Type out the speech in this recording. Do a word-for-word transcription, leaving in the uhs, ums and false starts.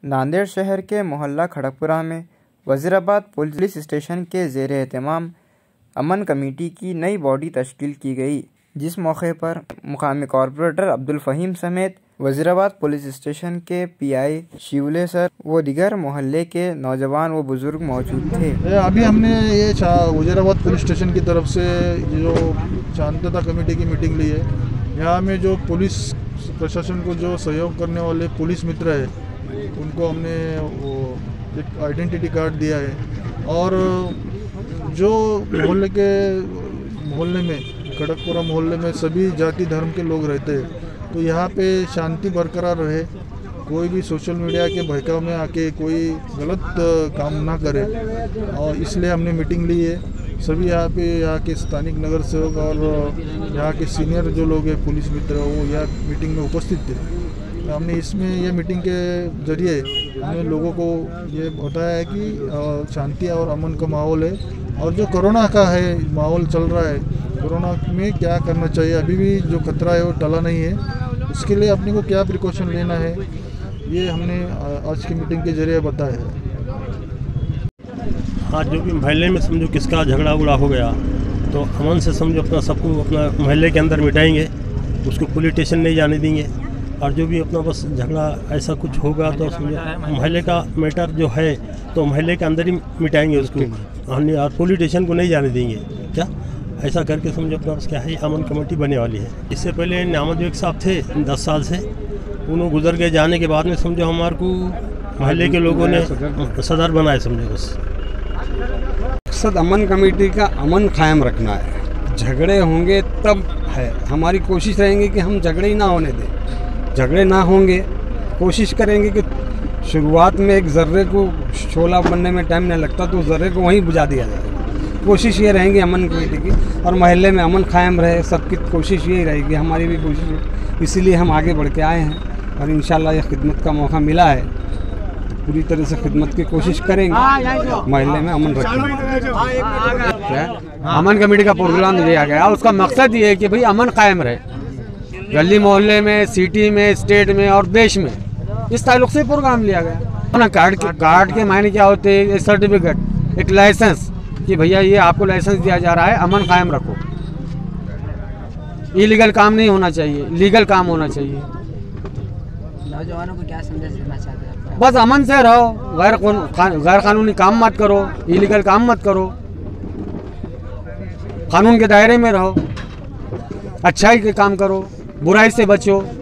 नांदेड़ शहर के मोहल्ला खड़गपुरा में वजीराबाद पुलिस स्टेशन के ज़ेर एहतमाम अमन कमेटी की नई बॉडी तश्कील की गई, जिस मौके पर मुकामी कॉर्पोरेटर अब्दुल फ़हीम समेत वजीराबाद पुलिस स्टेशन के पीआई शिवले सर व दिगर मोहल्ले के नौजवान व बुजुर्ग मौजूद थे। अभी हमने ये वजीराबाद पुलिस स्टेशन की तरफ से जो शांतता कमेटी की मीटिंग ली है, यहाँ में जो पुलिस प्रशासन को जो सहयोग करने वाले पुलिस मित्र है उनको हमने वो एक आइडेंटिटी कार्ड दिया है और जो मोहल्ले के मोहल्ले में खड़गपुरा मोहल्ले में सभी जाति धर्म के लोग रहते हैं, तो यहाँ पे शांति बरकरार रहे, कोई भी सोशल मीडिया के बहकाव में आके कोई गलत काम ना करे और इसलिए हमने मीटिंग ली है। सभी यहाँ पे यहाँ के स्थानिक नगर सेवक और यहाँ के सीनियर जो लोग हैं पुलिस मित्र वो यहाँ मीटिंग में उपस्थित थे। तो हमने इसमें ये मीटिंग के जरिए हमने लोगों को ये बताया है कि शांति और अमन का माहौल है और जो कोरोना का है माहौल चल रहा है, कोरोना में क्या करना चाहिए, अभी भी जो खतरा है वो टला नहीं है, उसके लिए अपने को क्या प्रिकॉशन लेना है, ये हमने आज की मीटिंग के जरिए बताया है। आज जो भी मोहल्ले में समझो किसका झगड़ा उगड़ा हो गया तो अमन से समझो अपना सबको अपना मोहल्ले के अंदर मिटाएंगे, उसको पुलिस स्टेशन नहीं जाने देंगे। और जो भी अपना बस झगड़ा ऐसा कुछ होगा तो समझो मोहल्ले का मैटर जो है तो मोहल्ले के अंदर ही मिटाएंगे उसको, और पुलिस स्टेशन को नहीं जाने देंगे। क्या ऐसा करके समझो अपना बस क्या है अमन कमेटी बनने वाली है। इससे पहले नामद बेग साहब थे दस साल से, उन्होंने गुजर गए, जाने के बाद में समझो हमारे को मोहल्ले के लोगों ने सदर बनाए समझो। बस मकसद अमन कमेटी का अमन कायम रखना है, झगड़े होंगे तब है, हमारी कोशिश रहेंगी कि हम झगड़े ही ना होने दें, झगड़े ना होंगे, कोशिश करेंगे कि शुरुआत में एक ज़र्रे को शोला बनने में टाइम नहीं लगता तो ज़र्रे को वहीं बुझा दिया जाए। कोशिश ये रहेंगी अमन कमेटी की और मोहल्ले में अमन कायम रहे, सबकी कोशिश यही रहेगी, हमारी भी कोशिश है, इसीलिए हम आगे बढ़ के आए हैं और इंशाल्लाह यह खिदमत का मौका मिला है तो पूरी तरह से खिदमत की कोशिश करेंगे, मोहल्ले में अमन रखेंगे। अमन कमेटी का प्रोग्राम दिया गया, उसका मकसद ये है कि भाई अमन कायम रहे गली मोहल्ले में, सिटी में, स्टेट में और देश में, इस ताल्लुक से प्रोग्राम लिया गया। अपना कार्ड के कार्ड के मायने क्या होते हैं, सर्टिफिकेट, एक लाइसेंस कि भैया ये आपको लाइसेंस दिया जा रहा है, अमन कायम रखो, इलीगल काम नहीं होना चाहिए, लीगल काम होना चाहिए। नौजवानों को क्या संदेश देना चाहते हैं? बस अमन से रहो, गैर गैर कानूनी काम मत करो, इलीगल काम मत करो, कानून के दायरे में रहो, अच्छाई के काम करो, बुराई से बचो।